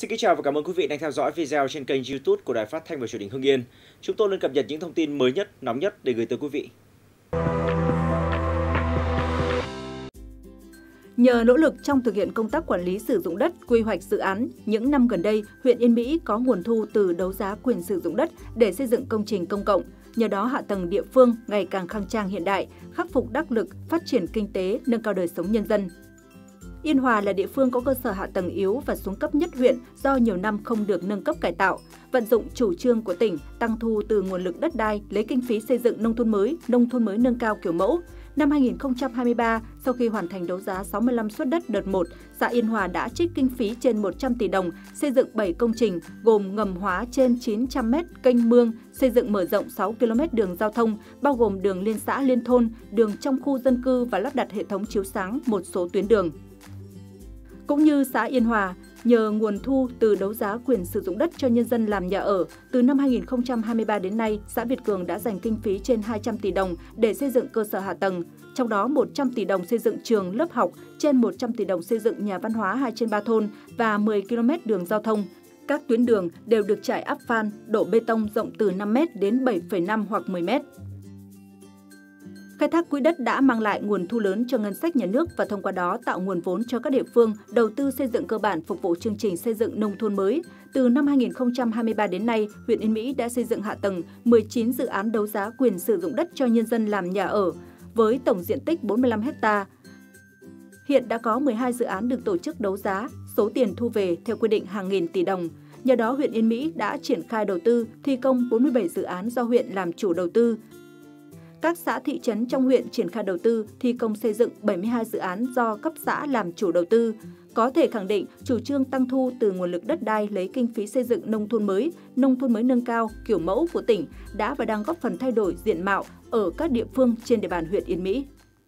Xin kính chào và cảm ơn quý vị đang theo dõi video trên kênh YouTube của Đài Phát thanh và Truyền hình Hưng Yên. Chúng tôi luôn cập nhật những thông tin mới nhất, nóng nhất để gửi tới quý vị. Nhờ nỗ lực trong thực hiện công tác quản lý sử dụng đất, quy hoạch dự án, những năm gần đây, huyện Yên Mỹ có nguồn thu từ đấu giá quyền sử dụng đất để xây dựng công trình công cộng. Nhờ đó, hạ tầng địa phương ngày càng khang trang hiện đại, khắc phục đắc lực, phát triển kinh tế, nâng cao đời sống nhân dân. Yên Hòa là địa phương có cơ sở hạ tầng yếu và xuống cấp nhất huyện do nhiều năm không được nâng cấp cải tạo. Vận dụng chủ trương của tỉnh tăng thu từ nguồn lực đất đai lấy kinh phí xây dựng nông thôn mới nâng cao kiểu mẫu. Năm 2023, sau khi hoàn thành đấu giá 65 suất đất đợt 1, xã Yên Hòa đã trích kinh phí trên 100 tỷ đồng xây dựng 7 công trình gồm ngầm hóa trên 900 m kênh mương, xây dựng mở rộng 6 km đường giao thông, bao gồm đường liên xã liên thôn, đường trong khu dân cư và lắp đặt hệ thống chiếu sáng một số tuyến đường. Cũng như xã Yên Hòa, nhờ nguồn thu từ đấu giá quyền sử dụng đất cho nhân dân làm nhà ở, từ năm 2023 đến nay, xã Việt Cường đã dành kinh phí trên 200 tỷ đồng để xây dựng cơ sở hạ tầng, trong đó 100 tỷ đồng xây dựng trường, lớp học, trên 100 tỷ đồng xây dựng nhà văn hóa 2/3 thôn và 10 km đường giao thông. Các tuyến đường đều được trải áp phan, đổ bê tông rộng từ 5 m đến 7,5 hoặc 10 m. Khai thác quỹ đất đã mang lại nguồn thu lớn cho ngân sách nhà nước và thông qua đó tạo nguồn vốn cho các địa phương đầu tư xây dựng cơ bản phục vụ chương trình xây dựng nông thôn mới. Từ năm 2023 đến nay, huyện Yên Mỹ đã xây dựng hạ tầng 19 dự án đấu giá quyền sử dụng đất cho nhân dân làm nhà ở, với tổng diện tích 45 ha. Hiện đã có 12 dự án được tổ chức đấu giá, số tiền thu về theo quy định hàng nghìn tỷ đồng. Nhờ đó, huyện Yên Mỹ đã triển khai đầu tư, thi công 47 dự án do huyện làm chủ đầu tư. Các xã thị trấn trong huyện triển khai đầu tư, thi công xây dựng 72 dự án do cấp xã làm chủ đầu tư. Có thể khẳng định, chủ trương tăng thu từ nguồn lực đất đai lấy kinh phí xây dựng nông thôn mới nâng cao, kiểu mẫu của tỉnh đã và đang góp phần thay đổi diện mạo ở các địa phương trên địa bàn huyện Yên Mỹ.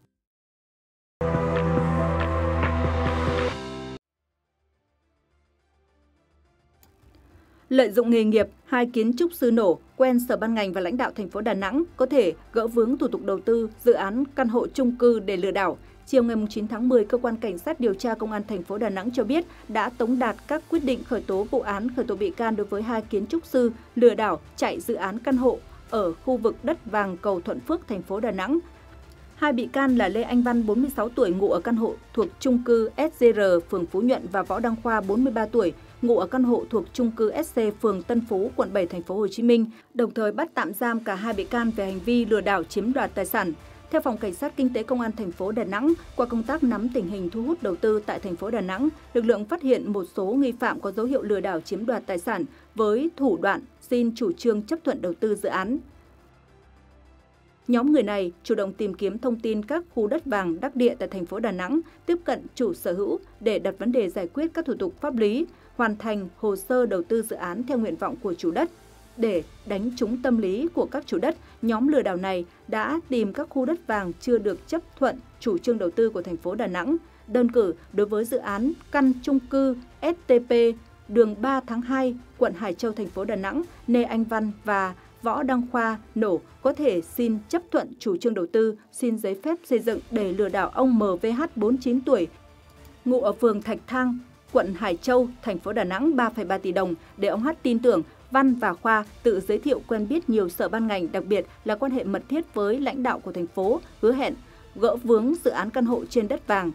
Lợi dụng nghề nghiệp, hai kiến trúc sư nổ, quen sở ban ngành và lãnh đạo thành phố Đà Nẵng có thể gỡ vướng thủ tục đầu tư dự án căn hộ chung cư để lừa đảo. Chiều ngày 9 tháng 10, cơ quan cảnh sát điều tra công an thành phố Đà Nẵng cho biết đã tống đạt các quyết định khởi tố vụ án, khởi tố bị can đối với hai kiến trúc sư lừa đảo chạy dự án căn hộ ở khu vực đất vàng cầu Thuận Phước, thành phố Đà Nẵng. Hai bị can là Lê Anh Văn, 46 tuổi, ngụ ở căn hộ thuộc chung cư SGR, phường Phú Nhuận và Võ Đăng Khoa, 43 tuổi, ngụ ở căn hộ thuộc chung cư SC, phường Tân Phú, quận 7, thành phố Hồ Chí Minh, đồng thời bắt tạm giam cả hai bị can về hành vi lừa đảo chiếm đoạt tài sản. Theo Phòng Cảnh sát Kinh tế Công an thành phố Đà Nẵng, qua công tác nắm tình hình thu hút đầu tư tại thành phố Đà Nẵng, lực lượng phát hiện một số nghi phạm có dấu hiệu lừa đảo chiếm đoạt tài sản với thủ đoạn xin chủ trương chấp thuận đầu tư dự án. Nhóm người này chủ động tìm kiếm thông tin các khu đất vàng đắc địa tại thành phố Đà Nẵng, tiếp cận chủ sở hữu để đặt vấn đề giải quyết các thủ tục pháp lý, hoàn thành hồ sơ đầu tư dự án theo nguyện vọng của chủ đất. Để đánh trúng tâm lý của các chủ đất, nhóm lừa đảo này đã tìm các khu đất vàng chưa được chấp thuận chủ trương đầu tư của thành phố Đà Nẵng. Đơn cử đối với dự án căn chung cư STP, đường 3 tháng 2, quận Hải Châu, thành phố Đà Nẵng, Lê Anh Văn và Võ Đăng Khoa nổ có thể xin chấp thuận chủ trương đầu tư, xin giấy phép xây dựng để lừa đảo ông MVH, 49 tuổi, ngụ ở phường Thạch Thang, quận Hải Châu, thành phố Đà Nẵng 3,3 tỷ đồng để ông H tin tưởng. Văn và Khoa tự giới thiệu quen biết nhiều sở ban ngành, đặc biệt là quan hệ mật thiết với lãnh đạo của thành phố, hứa hẹn gỡ vướng dự án căn hộ trên đất vàng.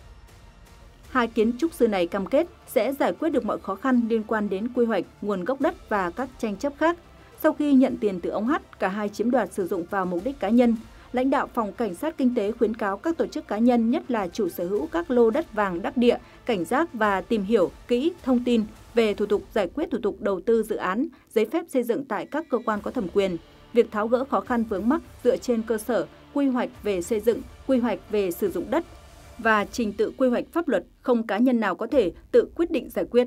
Hai kiến trúc sư này cam kết sẽ giải quyết được mọi khó khăn liên quan đến quy hoạch, nguồn gốc đất và các tranh chấp khác. Sau khi nhận tiền từ ông H, cả hai chiếm đoạt sử dụng vào mục đích cá nhân. Lãnh đạo Phòng Cảnh sát Kinh tế khuyến cáo các tổ chức cá nhân, nhất là chủ sở hữu các lô đất vàng đắc địa, cảnh giác và tìm hiểu kỹ thông tin về thủ tục giải quyết thủ tục đầu tư dự án, giấy phép xây dựng tại các cơ quan có thẩm quyền. Việc tháo gỡ khó khăn vướng mắc dựa trên cơ sở quy hoạch về xây dựng, quy hoạch về sử dụng đất và trình tự quy hoạch pháp luật, không cá nhân nào có thể tự quyết định giải quyết.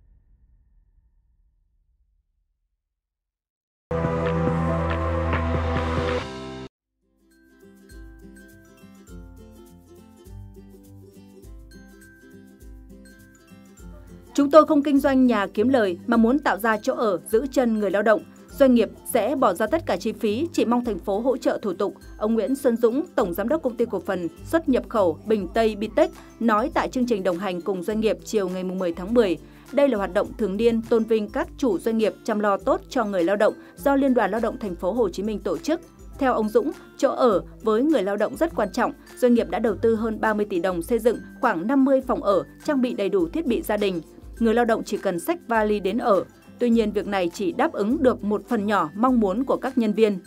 Chúng tôi không kinh doanh nhà kiếm lời mà muốn tạo ra chỗ ở, giữ chân người lao động. Doanh nghiệp sẽ bỏ ra tất cả chi phí, chỉ mong thành phố hỗ trợ thủ tục. Ông Nguyễn Xuân Dũng, Tổng Giám đốc Công ty Cổ phần Xuất nhập khẩu Bình Tây Bitech nói tại chương trình đồng hành cùng doanh nghiệp chiều ngày 10 tháng 10. Đây là hoạt động thường niên tôn vinh các chủ doanh nghiệp chăm lo tốt cho người lao động do Liên đoàn Lao động Thành phố Hồ Chí Minh tổ chức. Theo ông Dũng, chỗ ở với người lao động rất quan trọng. Doanh nghiệp đã đầu tư hơn 30 tỷ đồng xây dựng khoảng 50 phòng ở, trang bị đầy đủ thiết bị gia đình. Người lao động chỉ cần xách vali đến ở. Tuy nhiên, việc này chỉ đáp ứng được một phần nhỏ mong muốn của các nhân viên.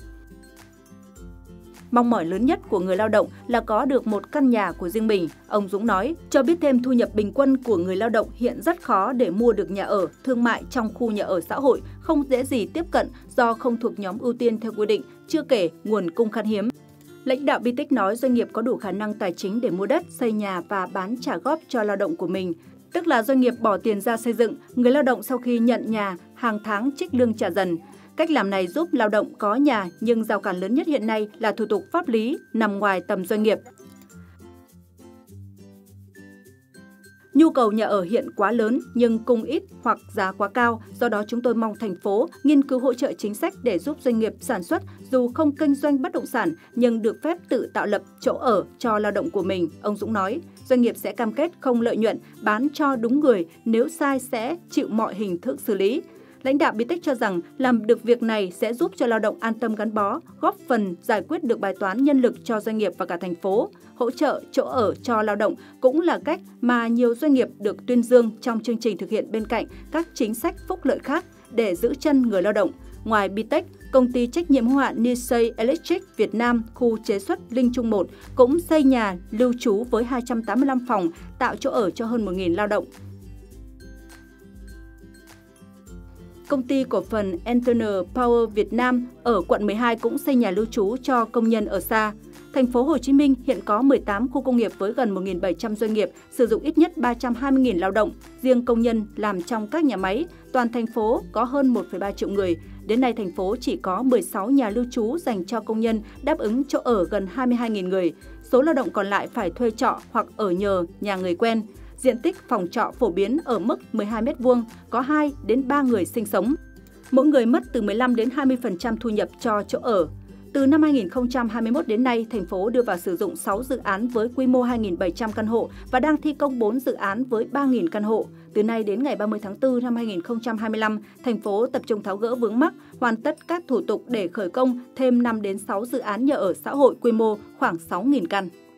Mong mỏi lớn nhất của người lao động là có được một căn nhà của riêng mình, ông Dũng nói, cho biết thêm thu nhập bình quân của người lao động hiện rất khó để mua được nhà ở, thương mại trong khu nhà ở xã hội, không dễ gì tiếp cận do không thuộc nhóm ưu tiên theo quy định, chưa kể nguồn cung khan hiếm. Lãnh đạo BITEC nói doanh nghiệp có đủ khả năng tài chính để mua đất, xây nhà và bán trả góp cho lao động của mình. Tức là doanh nghiệp bỏ tiền ra xây dựng, người lao động sau khi nhận nhà, hàng tháng trích lương trả dần. Cách làm này giúp lao động có nhà, nhưng rào cản lớn nhất hiện nay là thủ tục pháp lý nằm ngoài tầm doanh nghiệp. Nhu cầu nhà ở hiện quá lớn nhưng cung ít hoặc giá quá cao, do đó chúng tôi mong thành phố nghiên cứu hỗ trợ chính sách để giúp doanh nghiệp sản xuất dù không kinh doanh bất động sản nhưng được phép tự tạo lập chỗ ở cho lao động của mình, ông Dũng nói. Doanh nghiệp sẽ cam kết không lợi nhuận, bán cho đúng người, nếu sai sẽ chịu mọi hình thức xử lý. Lãnh đạo BITEC cho rằng làm được việc này sẽ giúp cho lao động an tâm gắn bó, góp phần giải quyết được bài toán nhân lực cho doanh nghiệp và cả thành phố. Hỗ trợ chỗ ở cho lao động cũng là cách mà nhiều doanh nghiệp được tuyên dương trong chương trình thực hiện bên cạnh các chính sách phúc lợi khác để giữ chân người lao động. Ngoài BITEC, công ty trách nhiệm hữu hạn Nisei Electric Việt Nam, khu chế xuất Linh Trung 1 cũng xây nhà lưu trú với 285 phòng, tạo chỗ ở cho hơn 1.000 lao động. Công ty cổ phần Internal Power Việt Nam ở quận 12 cũng xây nhà lưu trú cho công nhân ở xa. Thành phố Hồ Chí Minh hiện có 18 khu công nghiệp với gần 1.700 doanh nghiệp, sử dụng ít nhất 320.000 lao động. Riêng công nhân làm trong các nhà máy, toàn thành phố có hơn 1,3 triệu người. Đến nay, thành phố chỉ có 16 nhà lưu trú dành cho công nhân, đáp ứng chỗ ở gần 22.000 người. Số lao động còn lại phải thuê trọ hoặc ở nhờ nhà người quen. Diện tích phòng trọ phổ biến ở mức 12 m², có 2 đến 3 người sinh sống. Mỗi người mất từ 15 đến 20% thu nhập cho chỗ ở. Từ năm 2021 đến nay, thành phố đưa vào sử dụng 6 dự án với quy mô 2.700 căn hộ và đang thi công 4 dự án với 3.000 căn hộ. Từ nay đến ngày 30 tháng 4 năm 2025, thành phố tập trung tháo gỡ vướng mắc, hoàn tất các thủ tục để khởi công thêm 5 đến 6 dự án nhà ở xã hội quy mô khoảng 6.000 căn.